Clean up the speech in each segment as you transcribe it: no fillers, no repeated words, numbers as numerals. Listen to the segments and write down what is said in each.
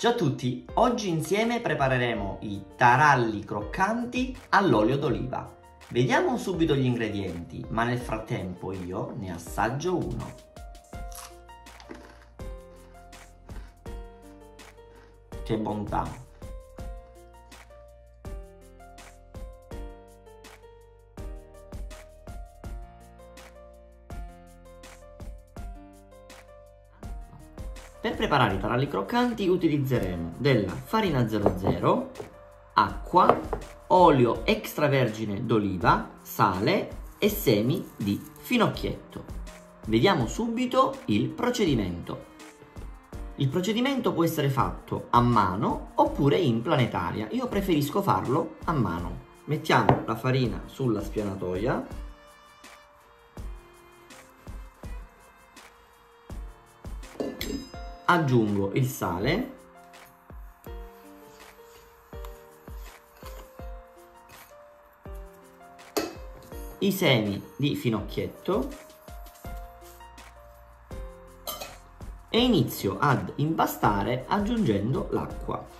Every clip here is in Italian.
Ciao a tutti, oggi insieme prepareremo i taralli croccanti all'olio d'oliva. Vediamo subito gli ingredienti, ma nel frattempo io ne assaggio uno. Che bontà! Per preparare i taralli croccanti utilizzeremo della farina 00, acqua, olio extravergine d'oliva, sale e semi di finocchietto. Vediamo subito il procedimento. Il procedimento può essere fatto a mano oppure in planetaria. Io preferisco farlo a mano. Mettiamo la farina sulla spianatoia. Aggiungo il sale, i semi di finocchietto e inizio ad impastare aggiungendo l'acqua.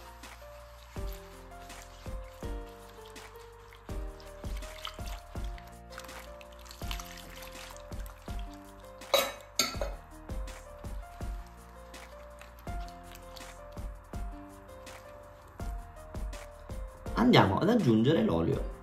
Andiamo ad aggiungere l'olio.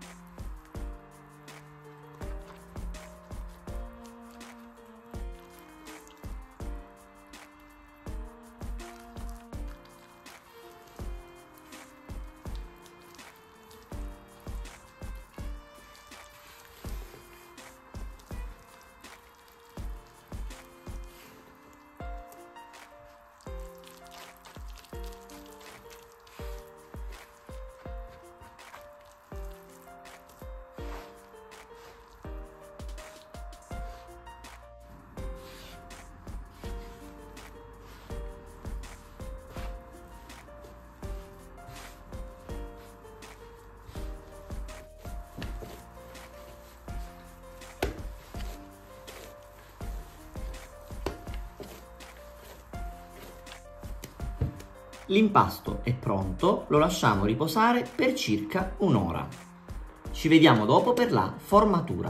L'impasto è pronto, lo lasciamo riposare per circa un'ora. Ci vediamo dopo per la formatura.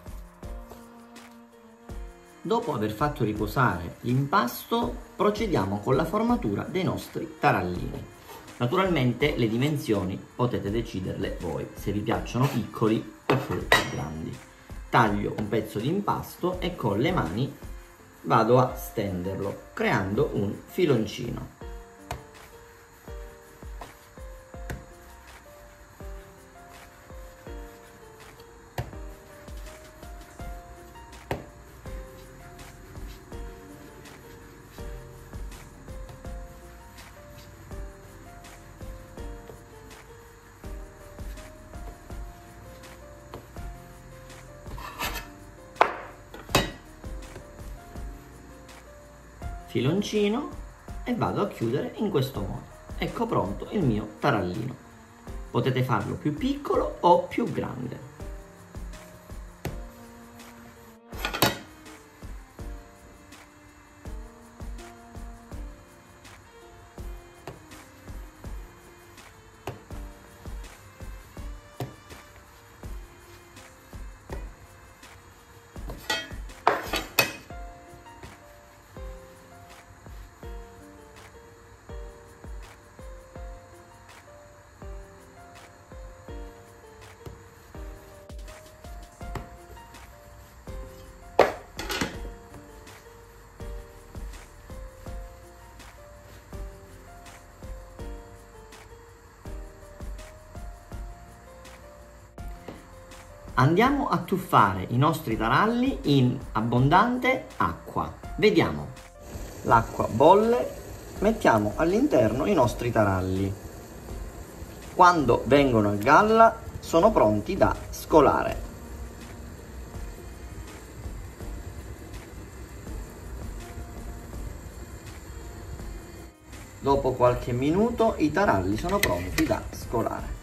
Dopo aver fatto riposare l'impasto, procediamo con la formatura dei nostri tarallini. Naturalmente le dimensioni potete deciderle voi, se vi piacciono piccoli oppure più grandi. Taglio un pezzo di impasto e con le mani vado a stenderlo, creando un filoncino. Filoncino e vado a chiudere in questo modo. Ecco pronto il mio tarallino. Potete farlo più piccolo o più grande. Andiamo a tuffare i nostri taralli in abbondante acqua. Vediamo. L'acqua bolle, mettiamo all'interno i nostri taralli. Quando vengono a galla sono pronti da scolare. Dopo qualche minuto i taralli sono pronti da scolare.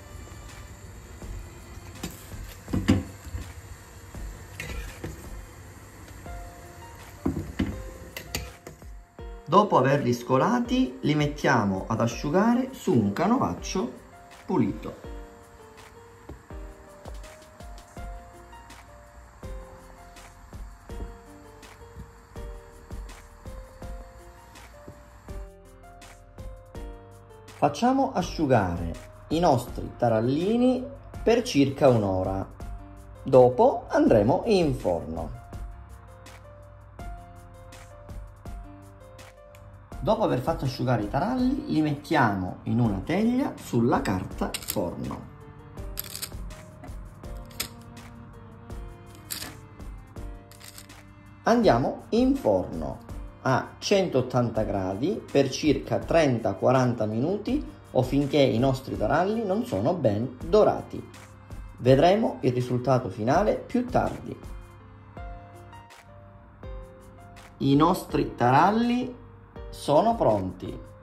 Dopo averli scolati, li mettiamo ad asciugare su un canovaccio pulito. Facciamo asciugare i nostri tarallini per circa un'ora. Dopo andremo in forno. Dopo aver fatto asciugare i taralli, li mettiamo in una teglia sulla carta forno. Andiamo in forno a 180 gradi per circa 30-40 minuti o finché i nostri taralli non sono ben dorati. Vedremo il risultato finale più tardi. I nostri taralli sono pronti.